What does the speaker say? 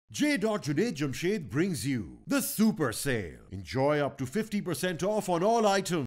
J. Junaid Jamshed brings you the Super Sale. Enjoy up to 50% off on all items.